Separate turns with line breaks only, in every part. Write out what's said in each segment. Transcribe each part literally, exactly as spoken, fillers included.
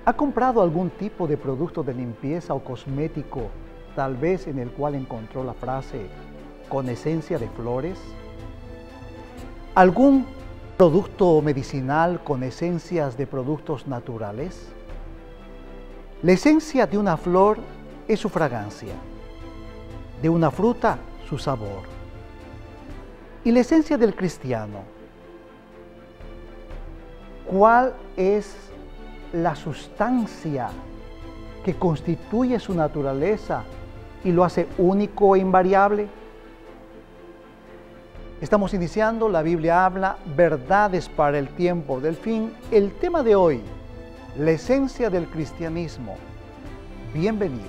¿Ha comprado algún tipo de producto de limpieza o cosmético, tal vez en el cual encontró la frase con esencia de flores? ¿Algún producto medicinal con esencias de productos naturales? La esencia de una flor es su fragancia, de una fruta su sabor. ¿Y la esencia del cristiano? ¿Cuál es la sustancia que constituye su naturaleza y lo hace único e invariable? Estamos iniciando, la Biblia habla, verdades para el tiempo del fin. El tema de hoy, la esencia del cristianismo. Bienvenidos.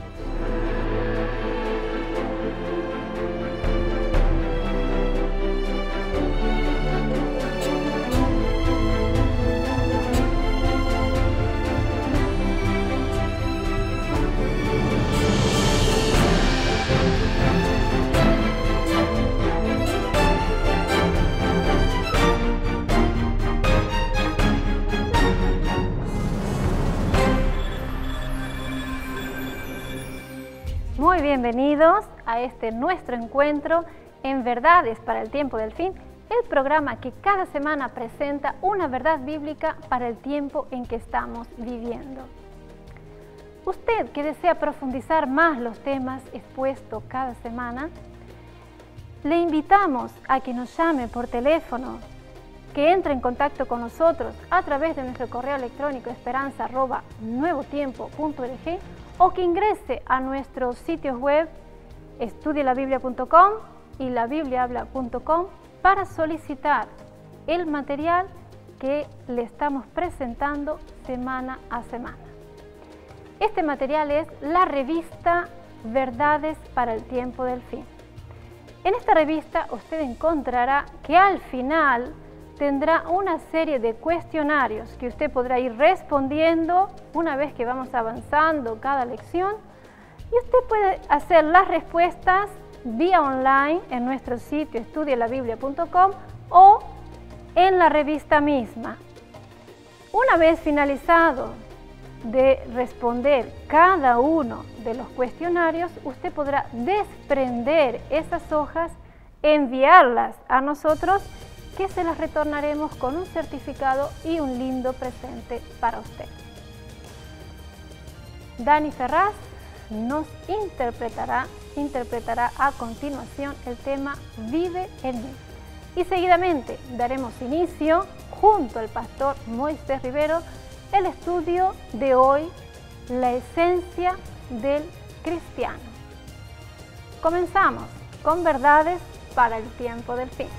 Muy bienvenidos a este nuestro encuentro en Verdades para el Tiempo del Fin, el programa que cada semana presenta una verdad bíblica para el tiempo en que estamos viviendo. Usted que desea profundizar más los temas expuestos cada semana, le invitamos a que nos llame por teléfono, que entre en contacto con nosotros a través de nuestro correo electrónico esperanza arroba nuevotiempo punto org o que ingrese a nuestros sitios web estudie la biblia punto com y la biblia habla punto com para solicitar el material que le estamos presentando semana a semana. Este material es la revista Verdades para el Tiempo del Fin. En esta revista usted encontrará que al final tendrá una serie de cuestionarios que usted podrá ir respondiendo una vez que vamos avanzando cada lección, y usted puede hacer las respuestas vía online en nuestro sitio estudie la biblia punto com o en la revista misma. Una vez finalizado de responder cada uno de los cuestionarios, usted podrá desprender esas hojas, enviarlas a nosotros, que se las retornaremos con un certificado y un lindo presente para usted. Dani Ferraz nos interpretará, interpretará a continuación el tema Vive en mí. Y seguidamente daremos inicio, junto al pastor Moisés Rivero, el estudio de hoy, la esencia del cristiano. Comenzamos con verdades para el tiempo del fin.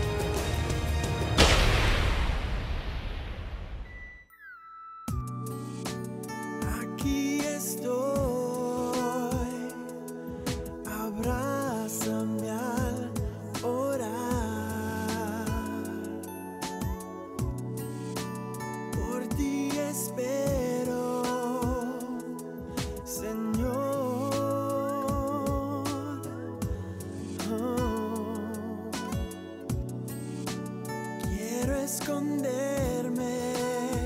Esconderme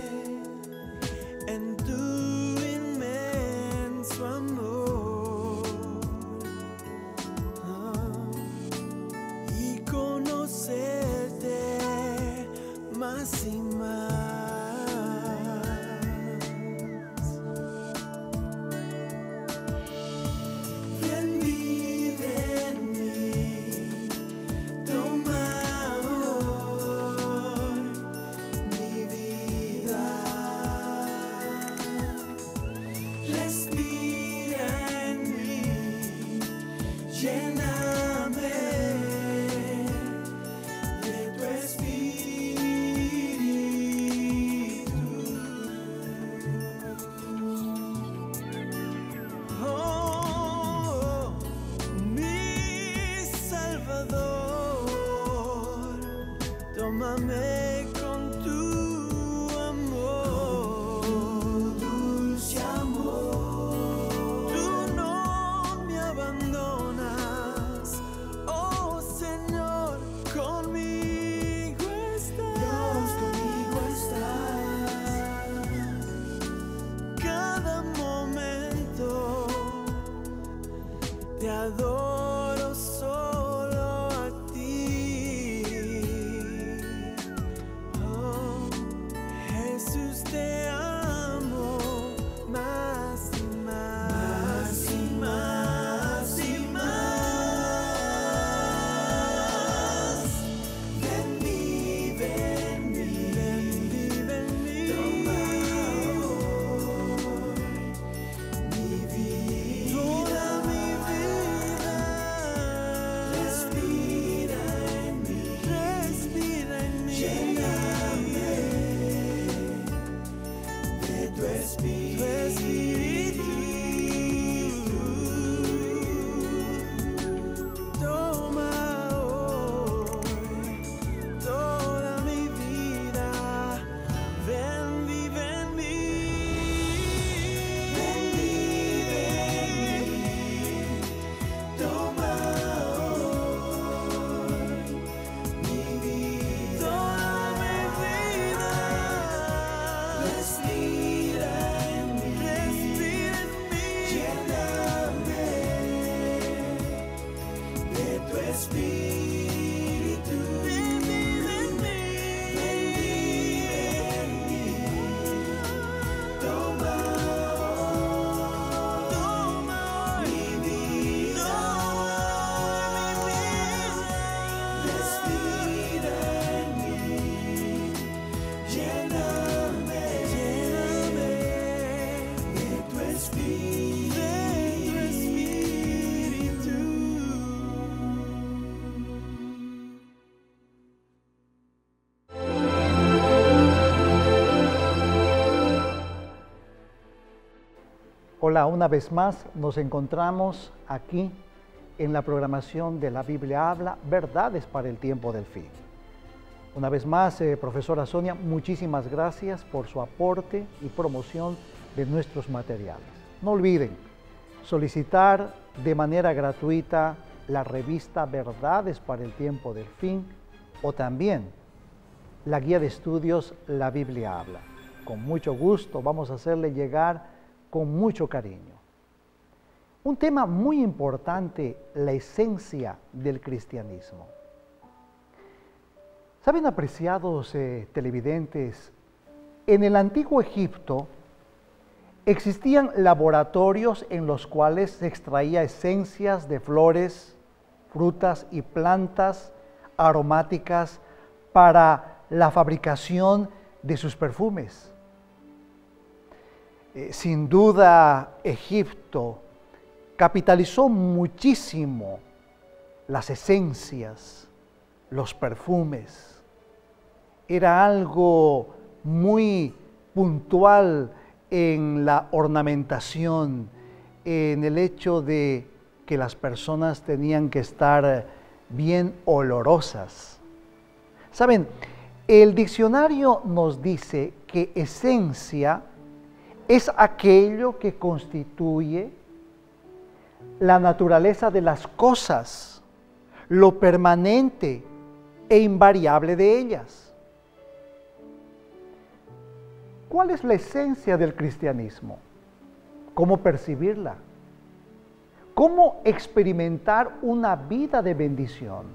en tu inmenso amor, oh, y conocerte más y más. Ven, vive en mí, toma mi vida. tu espíritu. Toma hoy toda mi vida, ven, vive en mí, ven, vive en mí, toma hoy mi vida, toda mi vida, respira en mí, respira en mí, lléname de tu espíritu, ven, vive en mí, ven, vive en mí, toma hoy, toma hoy mi vida, mi vida, respira en mí, lléname, lléname de tu espíritu, de tu espíritu.
Hola, una vez más nos encontramos aquí en la programación de la Biblia Habla, Verdades para el Tiempo del Fin. Una vez más, eh, profesora Sonia, muchísimas gracias por su aporte y promoción de nuestros materiales. No olviden solicitar de manera gratuita la revista Verdades para el Tiempo del Fin o también la guía de estudios La Biblia Habla. Con mucho gusto vamos a hacerle llegar con mucho cariño. Un tema muy importante, la esencia del cristianismo. ¿Saben, apreciados eh, televidentes? En el antiguo Egipto existían laboratorios en los cuales se extraía esencias de flores, frutas y plantas aromáticas para la fabricación de sus perfumes. Eh, sin duda, Egipto capitalizó muchísimo las esencias, los perfumes. Era algo muy puntual en la ornamentación, en el hecho de que las personas tenían que estar bien olorosas. Saben, el diccionario nos dice que esencia es aquello que constituye la naturaleza de las cosas, lo permanente e invariable de ellas. ¿Cuál es la esencia del cristianismo? ¿Cómo percibirla? ¿Cómo experimentar una vida de bendición?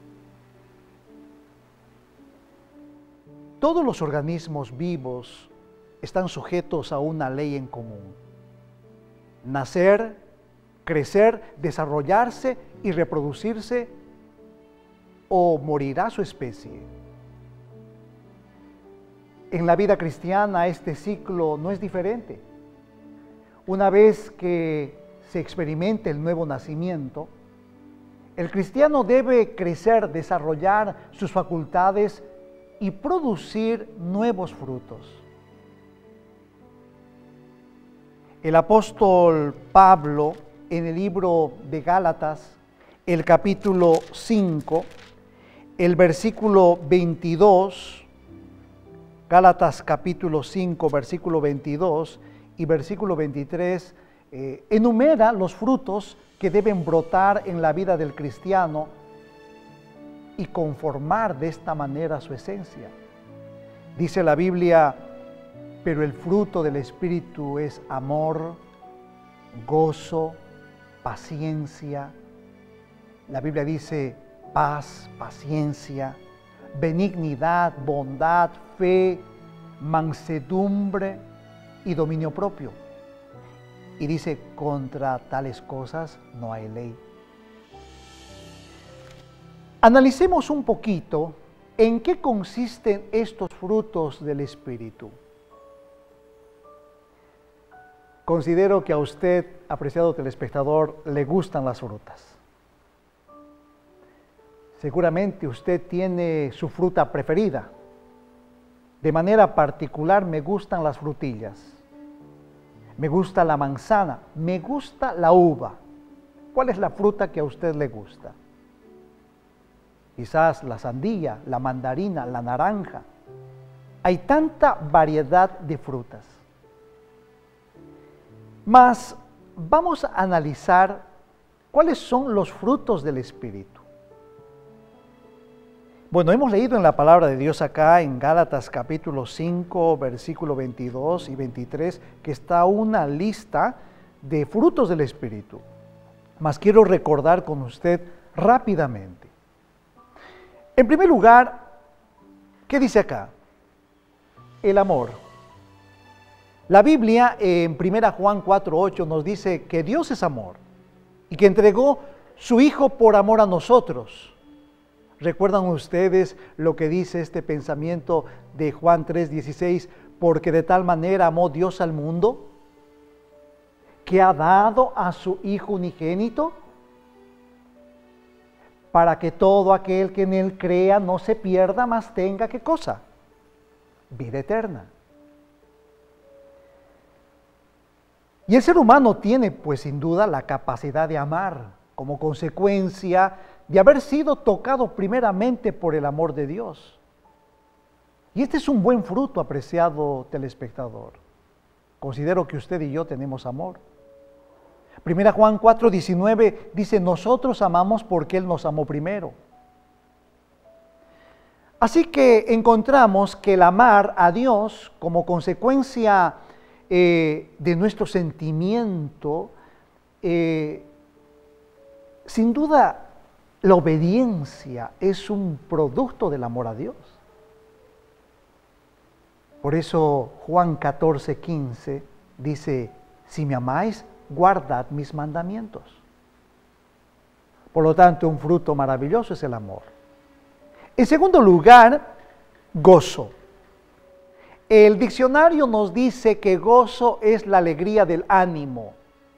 Todos los organismos vivos están sujetos a una ley en común: nacer, crecer, desarrollarse y reproducirse, o morirá su especie. En la vida cristiana este ciclo no es diferente. Una vez que se experimente el nuevo nacimiento, el cristiano debe crecer, desarrollar sus facultades y producir nuevos frutos. El apóstol Pablo, en el libro de Gálatas, el capítulo cinco, el versículo veintidós, Gálatas capítulo cinco, versículo veintidós y versículo veintitrés, eh, enumera los frutos que deben brotar en la vida del cristiano y conformar de esta manera su esencia. Dice la Biblia: pero el fruto del Espíritu es amor, gozo, paciencia. La Biblia dice paz, paciencia, benignidad, bondad, fe, mansedumbre y dominio propio. Y dice: contra tales cosas no hay ley. Analicemos un poquito en qué consisten estos frutos del Espíritu. Considero que a usted, apreciado telespectador, le gustan las frutas. Seguramente usted tiene su fruta preferida. De manera particular me gustan las frutillas. me gusta la manzana, me gusta la uva. ¿Cuál es la fruta que a usted le gusta? Quizás la sandía, la mandarina, la naranja. Hay tanta variedad de frutas. Mas vamos a analizar cuáles son los frutos del Espíritu. Bueno, hemos leído en la palabra de Dios acá en Gálatas capítulo cinco, versículo veintidós y veintitrés, que está una lista de frutos del Espíritu. Mas quiero recordar con usted rápidamente. En primer lugar, ¿qué dice acá? El amor. La Biblia en primera Juan cuatro, ocho nos dice que Dios es amor y que entregó su Hijo por amor a nosotros. ¿Recuerdan ustedes lo que dice este pensamiento de Juan tres, dieciséis? Porque de tal manera amó Dios al mundo, que ha dado a su Hijo unigénito, para que todo aquel que en Él crea no se pierda, mas tenga, ¿qué cosa? Vida eterna. Y el ser humano tiene, pues sin duda, la capacidad de amar como consecuencia de haber sido tocado primeramente por el amor de Dios. Y este es un buen fruto, apreciado telespectador. Considero que usted y yo tenemos amor. Primera Juan cuatro, diecinueve dice, nosotros amamos porque Él nos amó primero. Así que encontramos que el amar a Dios como consecuencia eh, de nuestro sentimiento, eh, sin duda la obediencia es un producto del amor a Dios. Por eso Juan catorce, quince dice, si me amáis, guardad mis mandamientos. Por lo tanto, un fruto maravilloso es el amor. En segundo lugar, gozo. El diccionario nos dice que gozo es la alegría del ánimo.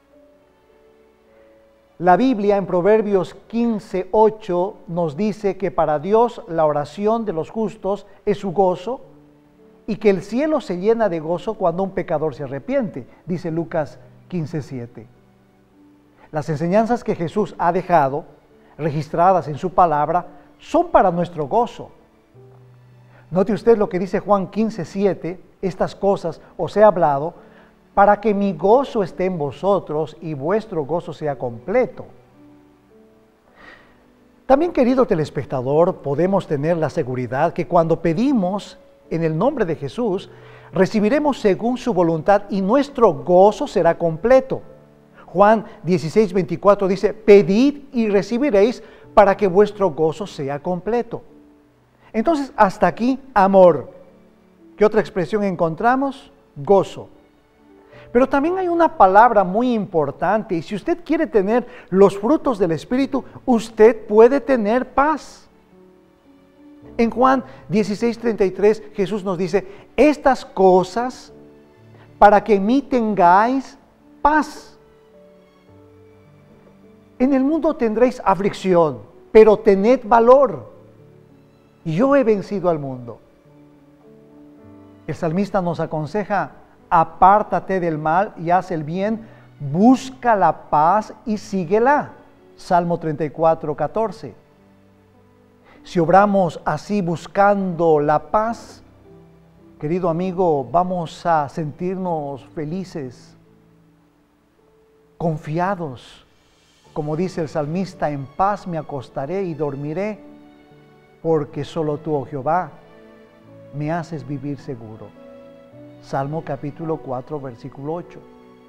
La Biblia en Proverbios quince, ocho nos dice que para Dios la oración de los justos es su gozo y que el cielo se llena de gozo cuando un pecador se arrepiente, dice Lucas quince, siete. Las enseñanzas que Jesús ha dejado, registradas en su palabra, son para nuestro gozo. Note usted lo que dice Juan quince, siete, estas cosas os he hablado, para que mi gozo esté en vosotros y vuestro gozo sea completo. También, querido telespectador, podemos tener la seguridad que cuando pedimos en el nombre de Jesús, recibiremos según su voluntad y nuestro gozo será completo. Juan dieciséis, veinticuatro dice, pedid y recibiréis para que vuestro gozo sea completo. Entonces, hasta aquí, amor. ¿Qué otra expresión encontramos? Gozo. Pero también hay una palabra muy importante, y si usted quiere tener los frutos del Espíritu, usted puede tener paz. En Juan dieciséis, treinta y tres, Jesús nos dice, estas cosas para que en mí tengáis paz. En el mundo tendréis aflicción, pero tened valor. Yo he vencido al mundo. El salmista nos aconseja, apártate del mal y haz el bien, busca la paz y síguela. Salmo treinta y cuatro, catorce. Si obramos así buscando la paz, querido amigo, vamos a sentirnos felices, confiados. Como dice el salmista, en paz me acostaré y dormiré, porque solo tú, oh Jehová, me haces vivir seguro. Salmo capítulo cuatro, versículo ocho.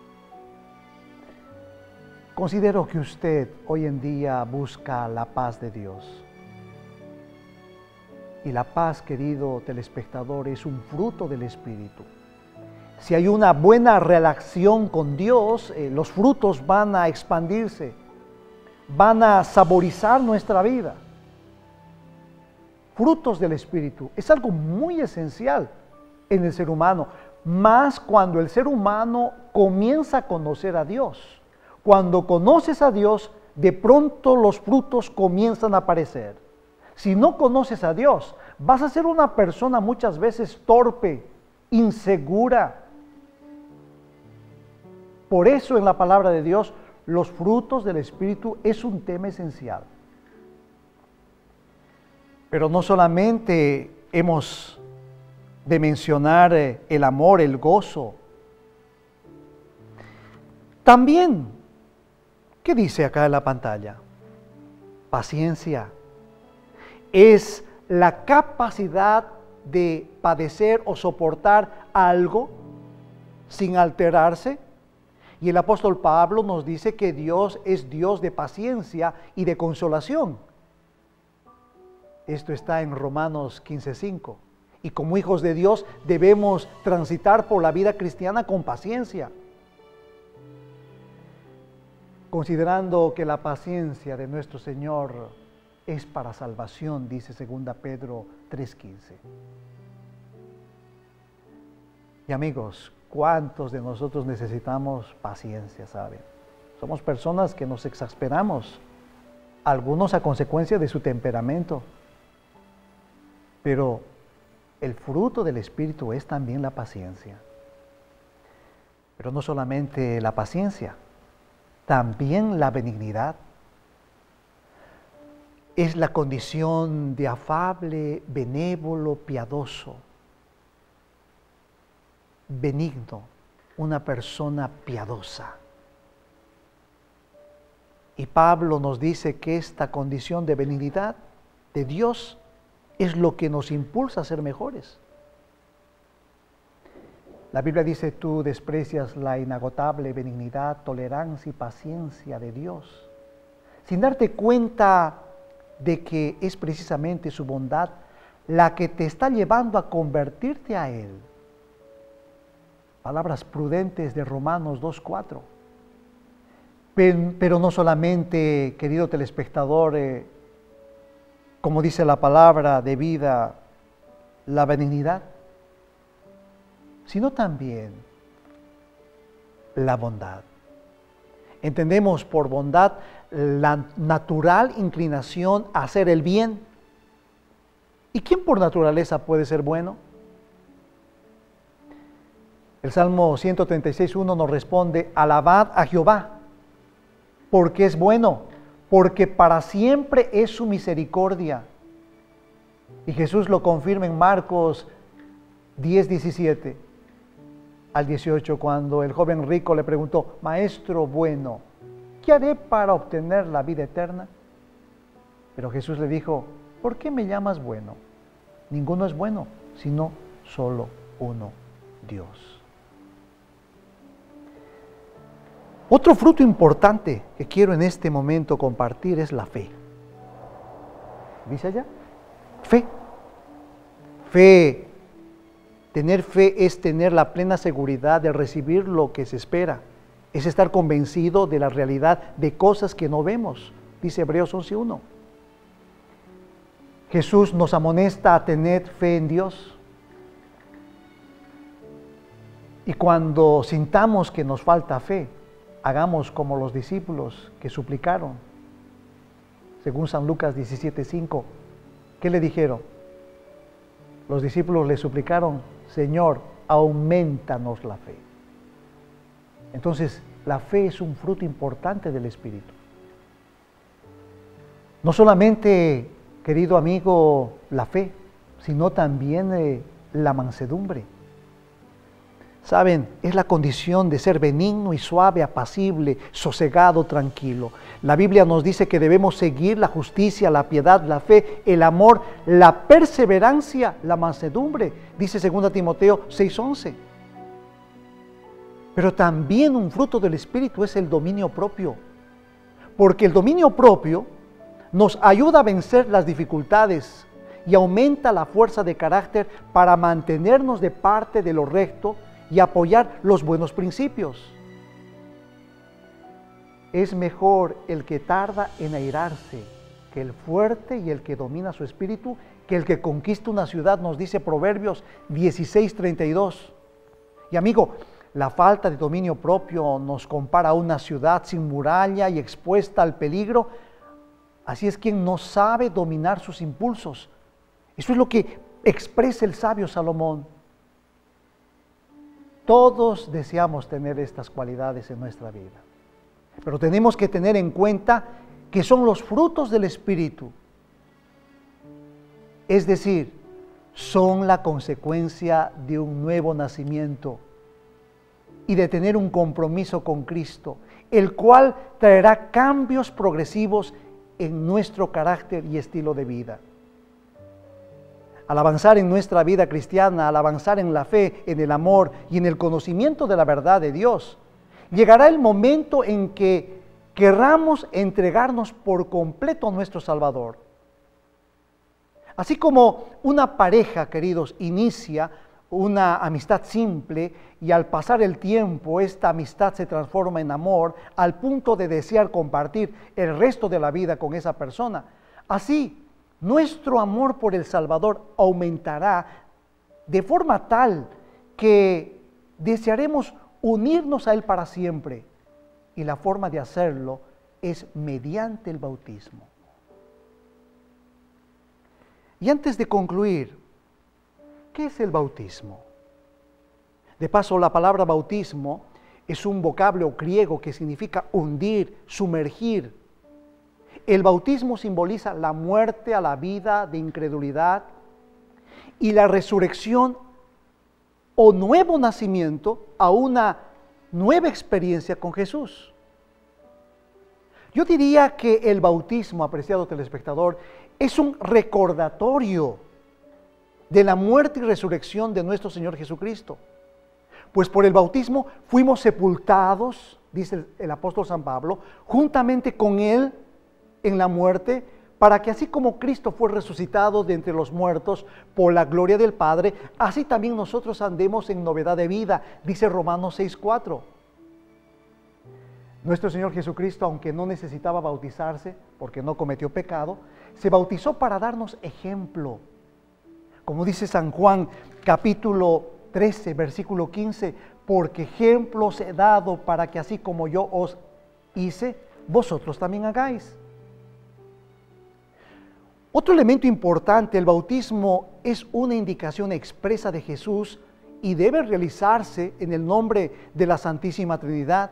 Considero que usted hoy en día busca la paz de Dios. Y la paz, querido telespectador, es un fruto del Espíritu. Si hay una buena relación con Dios, eh, los frutos van a expandirse, van a saborizar nuestra vida. Frutos del Espíritu es algo muy esencial en el ser humano, más cuando el ser humano comienza a conocer a Dios. Cuando conoces a Dios, de pronto los frutos comienzan a aparecer. Si no conoces a Dios, vas a ser una persona muchas veces torpe, insegura. Por eso en la palabra de Dios, los frutos del Espíritu es un tema esencial. Pero no solamente hemos de mencionar el amor, el gozo. También, ¿qué dice acá en la pantalla? Paciencia. Es la capacidad de padecer o soportar algo sin alterarse. Y el apóstol Pablo nos dice que Dios es Dios de paciencia y de consolación. Esto está en Romanos quince cinco. Y como hijos de Dios debemos transitar por la vida cristiana con paciencia, considerando que la paciencia de nuestro Señor es para salvación, dice segunda Pedro tres quince. Y amigos, ¿cuántos de nosotros necesitamos paciencia, saben? Somos personas que nos exasperamos, algunos a consecuencia de su temperamento, pero el fruto del Espíritu es también la paciencia. Pero no solamente la paciencia, también la benignidad. Es la condición de afable, benévolo, piadoso, benigno, una persona piadosa. Y Pablo nos dice que esta condición de benignidad de Dios es lo que nos impulsa a ser mejores. La Biblia dice, tú desprecias la inagotable benignidad, tolerancia y paciencia de Dios, sin darte cuenta de que es precisamente su bondad la que te está llevando a convertirte a Él. Palabras prudentes de Romanos dos cuatro. Pero no solamente, querido telespectador, eh, como dice la palabra de vida, la benignidad, sino también la bondad. Entendemos por bondad la natural inclinación a hacer el bien. ¿Y quién por naturaleza puede ser bueno? El Salmo ciento treinta y seis uno nos responde, alabad a Jehová, porque es bueno, porque para siempre es su misericordia. Y Jesús lo confirma en Marcos diez diecisiete al dieciocho, cuando el joven rico le preguntó, Maestro bueno, ¿qué haré para obtener la vida eterna? Pero Jesús le dijo, ¿por qué me llamas bueno? Ninguno es bueno, sino solo uno, Dios. Otro fruto importante que quiero en este momento compartir es la fe. ¿Dice allá? Fe. Fe. Tener fe es tener la plena seguridad de recibir lo que se espera. Es estar convencido de la realidad de cosas que no vemos, dice Hebreos once uno. Jesús nos amonesta a tener fe en Dios. Y cuando sintamos que nos falta fe, hagamos como los discípulos que suplicaron. Según San Lucas diecisiete cinco, ¿qué le dijeron? Los discípulos le suplicaron, Señor, aumentanos la fe. Entonces, la fe es un fruto importante del Espíritu. No solamente, querido amigo, la fe, sino también eh, la mansedumbre. Saben, es la condición de ser benigno y suave, apacible, sosegado, tranquilo. La Biblia nos dice que debemos seguir la justicia, la piedad, la fe, el amor, la perseverancia, la mansedumbre, dice segunda Timoteo seis once. Pero también un fruto del Espíritu es el dominio propio, porque el dominio propio nos ayuda a vencer las dificultades y aumenta la fuerza de carácter para mantenernos de parte de lo recto y apoyar los buenos principios. Es mejor el que tarda en airarse que el fuerte y el que domina su espíritu, que el que conquista una ciudad, nos dice Proverbios dieciséis treinta y dos. Y amigo, la falta de dominio propio nos compara a una ciudad sin muralla y expuesta al peligro. Así es quien no sabe dominar sus impulsos. Eso es lo que expresa el sabio Salomón. Todos deseamos tener estas cualidades en nuestra vida, pero tenemos que tener en cuenta que son los frutos del Espíritu. Es decir, son la consecuencia de un nuevo nacimiento y de tener un compromiso con Cristo, el cual traerá cambios progresivos en nuestro carácter y estilo de vida. Al avanzar en nuestra vida cristiana, al avanzar en la fe, en el amor y en el conocimiento de la verdad de Dios, llegará el momento en que querramos entregarnos por completo a nuestro Salvador. Así como una pareja, queridos, inicia una amistad simple y al pasar el tiempo esta amistad se transforma en amor al punto de desear compartir el resto de la vida con esa persona. Así, nuestro amor por el Salvador aumentará de forma tal que desearemos unirnos a Él para siempre. Y la forma de hacerlo es mediante el bautismo. Y antes de concluir, ¿qué es el bautismo? De paso, la palabra bautismo es un vocablo griego que significa hundir, sumergir. El bautismo simboliza la muerte a la vida de incredulidad y la resurrección o nuevo nacimiento a una nueva experiencia con Jesús. Yo diría que el bautismo, apreciado telespectador, es un recordatorio de la muerte y resurrección de nuestro Señor Jesucristo. Pues por el bautismo fuimos sepultados, dice el, el apóstol San Pablo, juntamente con Él en la muerte, para que así como Cristo fue resucitado de entre los muertos por la gloria del Padre, así también nosotros andemos en novedad de vida, dice Romanos seis cuatro. Nuestro Señor Jesucristo, aunque no necesitaba bautizarse, porque no cometió pecado, se bautizó para darnos ejemplo. Como dice San Juan, capítulo trece, versículo quince, porque ejemplo os he dado para que así como yo os hice, vosotros también hagáis. Otro elemento importante, el bautismo es una indicación expresa de Jesús y debe realizarse en el nombre de la Santísima Trinidad.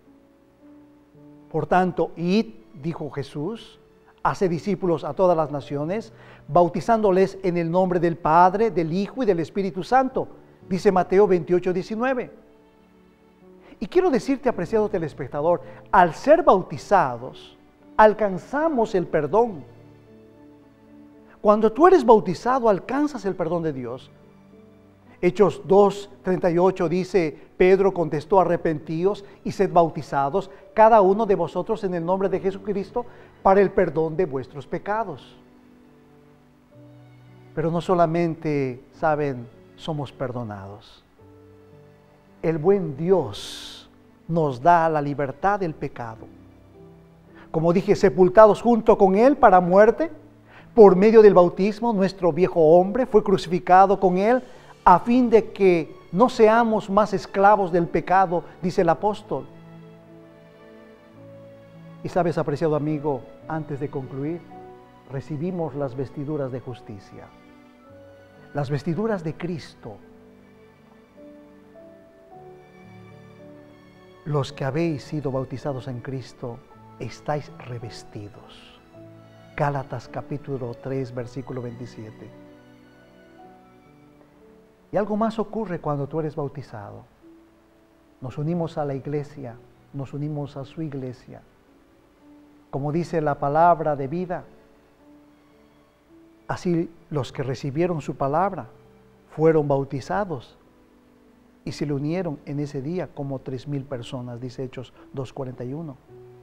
Por tanto, id, dijo Jesús, hace discípulos a todas las naciones, bautizándoles en el nombre del Padre, del Hijo y del Espíritu Santo, dice Mateo veintiocho diecinueve. Y quiero decirte, apreciado telespectador, al ser bautizados, alcanzamos el perdón. Cuando tú eres bautizado, alcanzas el perdón de Dios. Hechos dos treinta y ocho dice, Pedro contestó, arrepentíos y sed bautizados, cada uno de vosotros en el nombre de Jesucristo, para el perdón de vuestros pecados. Pero no solamente, saben, somos perdonados. El buen Dios nos da la libertad del pecado. Como dije, sepultados junto con Él para muerte, por medio del bautismo, nuestro viejo hombre fue crucificado con Él, a fin de que no seamos más esclavos del pecado, dice el apóstol. Y sabes, apreciado amigo, antes de concluir, recibimos las vestiduras de justicia, las vestiduras de Cristo. Los que habéis sido bautizados en Cristo, estáis revestidos. Gálatas capítulo tres, versículo veintisiete. Y algo más ocurre cuando tú eres bautizado. Nos unimos a la iglesia, nos unimos a su iglesia. Como dice la palabra de vida, así los que recibieron su palabra fueron bautizados y se le unieron en ese día como tres mil personas, dice Hechos dos cuarenta y uno.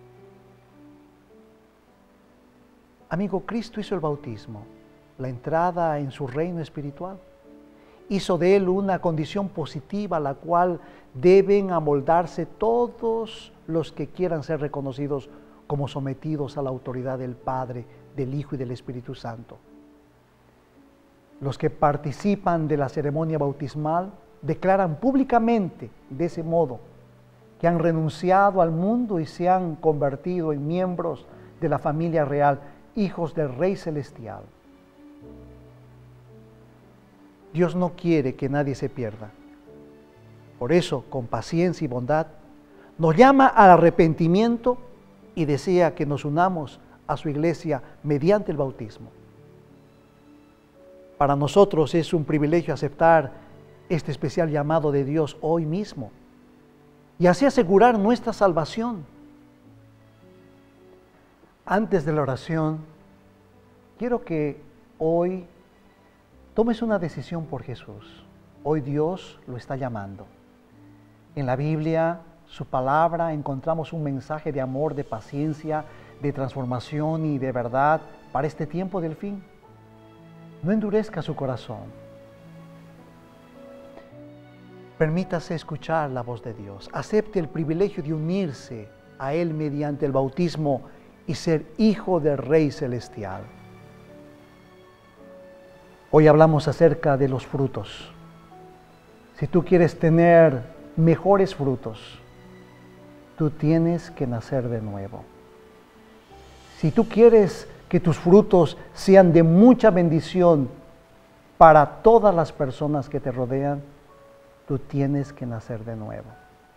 Amigo, Cristo hizo el bautismo, la entrada en su reino espiritual. Hizo de él una condición positiva a la cual deben amoldarse todos los que quieran ser reconocidos como sometidos a la autoridad del Padre, del Hijo y del Espíritu Santo. Los que participan de la ceremonia bautismal declaran públicamente de ese modo que han renunciado al mundo y se han convertido en miembros de la familia real, hijos del Rey Celestial. Dios no quiere que nadie se pierda. Por eso, con paciencia y bondad, nos llama al arrepentimiento y desea que nos unamos a su iglesia mediante el bautismo. Para nosotros es un privilegio aceptar este especial llamado de Dios hoy mismo y así asegurar nuestra salvación. Antes de la oración, quiero que hoy tomes una decisión por Jesús. Hoy Dios lo está llamando. En la Biblia, su palabra, encontramos un mensaje de amor, de paciencia, de transformación y de verdad para este tiempo del fin. No endurezca su corazón. Permítase escuchar la voz de Dios. Acepte el privilegio de unirse a Él mediante el bautismo y ser hijo del Rey Celestial. Hoy hablamos acerca de los frutos. Si tú quieres tener mejores frutos, tú tienes que nacer de nuevo. Si tú quieres que tus frutos sean de mucha bendición para todas las personas que te rodean, tú tienes que nacer de nuevo.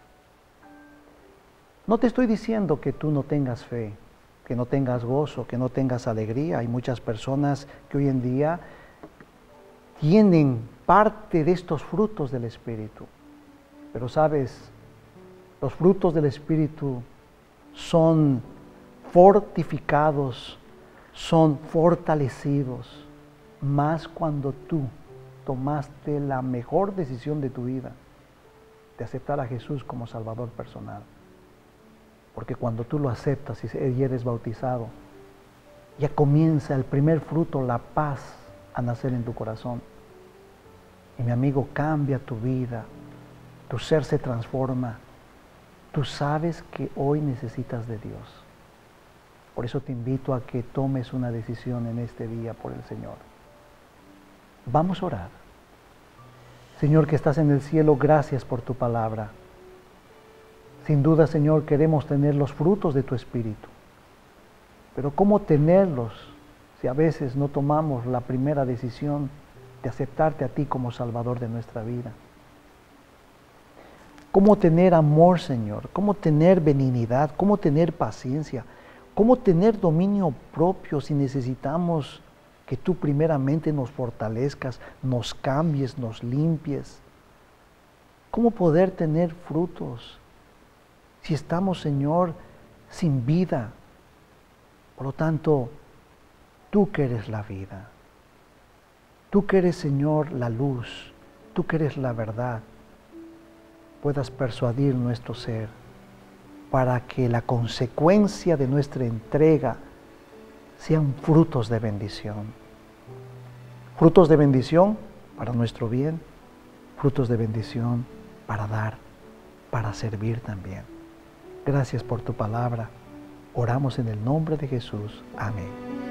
No te estoy diciendo que tú no tengas fe, que no tengas gozo, que no tengas alegría. Hay muchas personas que hoy en día tienen parte de estos frutos del Espíritu. Pero sabes, los frutos del Espíritu son fortificados, son fortalecidos, más cuando tú tomaste la mejor decisión de tu vida, de aceptar a Jesús como Salvador personal. Porque cuando tú lo aceptas y eres bautizado, ya comienza el primer fruto, la paz, a nacer en tu corazón. Y mi amigo, cambia tu vida, tu ser se transforma. Tú sabes que hoy necesitas de Dios. Por eso te invito a que tomes una decisión en este día por el Señor. Vamos a orar. Señor que estás en el cielo, gracias por tu palabra. Sin duda, Señor, queremos tener los frutos de tu Espíritu. Pero ¿cómo tenerlos si a veces no tomamos la primera decisión de aceptarte a ti como Salvador de nuestra vida? ¿Cómo tener amor, Señor? ¿Cómo tener benignidad? ¿Cómo tener paciencia? ¿Cómo tener dominio propio si necesitamos que tú primeramente nos fortalezcas, nos cambies, nos limpies? ¿Cómo poder tener frutos si estamos, Señor, sin vida? Por lo tanto, tú que eres la vida, tú que eres, Señor, la luz, tú que eres la verdad, puedas persuadir nuestro ser para que la consecuencia de nuestra entrega sean frutos de bendición. Frutos de bendición para nuestro bien, frutos de bendición para dar, para servir también. Gracias por tu palabra. Oramos en el nombre de Jesús. Amén.